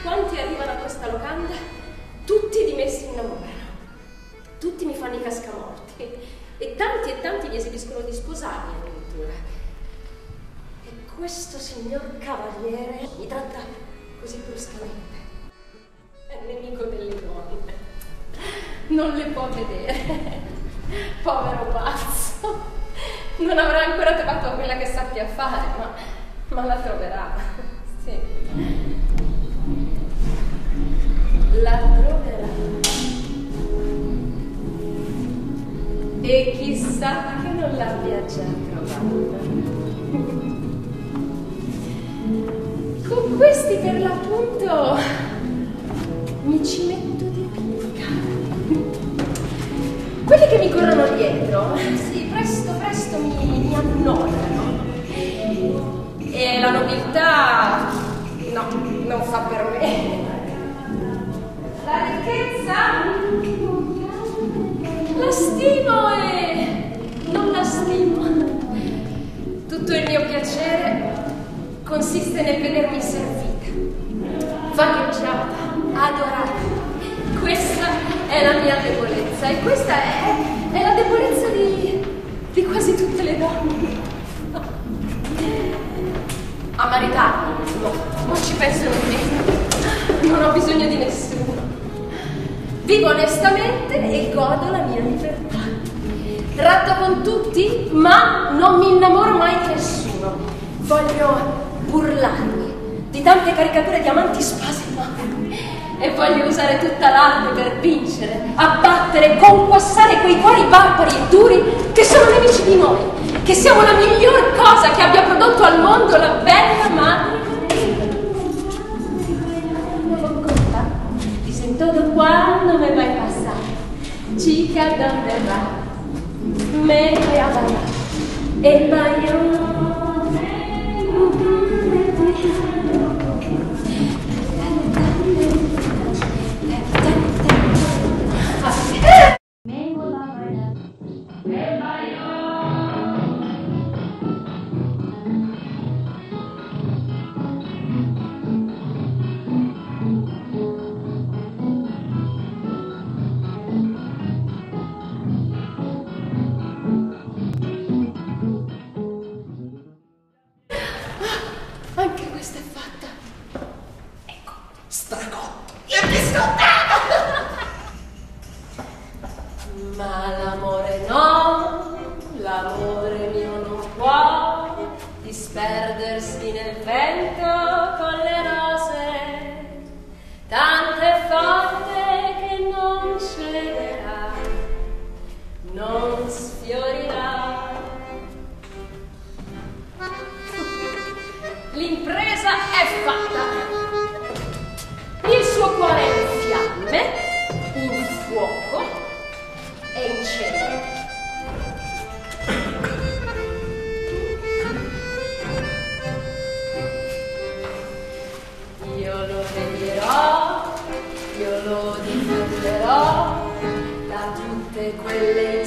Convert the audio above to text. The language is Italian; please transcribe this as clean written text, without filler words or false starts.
Quanti arrivano a questa locanda, tutti di me si innamorano, tutti mi fanno i cascamorti e tanti mi esibiscono di sposarmi addirittura. E questo signor cavaliere mi tratta così bruscamente. È nemico delle donne, non le può vedere. Povero pazzo, non avrà ancora trovato quella che sappia fare, ma la troverà, sì. La troverà. E chissà che non l'abbia già trovata. Con questi per l'appunto mi ci metto di picca. Quelli che mi corrono dietro, sì, presto mi annoiano. E la nobiltà, no, non fa per me. La ricchezza, la stimo e non la stimo. Tutto il mio piacere consiste nel vedermi servita, vagheggiata, adorata. Questa è la mia debolezza e questa è la debolezza di quasi tutte le donne. A maritarmi, no, non ci penso nemmeno, non ho bisogno di nessuno. Vivo onestamente e godo la mia libertà. Tratto con tutti, ma non mi innamoro mai di nessuno. Voglio burlarmi di tante caricature di amanti spasimati e voglio usare tutta l'arte per vincere, abbattere, conquassare quei cuori barbari e duri che sono nemici di noi, che siamo la miglior cosa che abbia prodotto al mondo la bella madre. Dicen todo cuando me va a pasar, chica, ¿dónde va? Me voy a bailar el baño. Anche questa è fatta. Ecco, stracotto e biscottato. Ma l'amore no, l'amore mio non può disperdersi nel vento con le rose, tanto è forte che non cederà, non sfiorirà. L'impresa è fatta. Il suo cuore è in fiamme, in fuoco e in cielo. Io lo vedrò, io lo difenderò da tutte quelle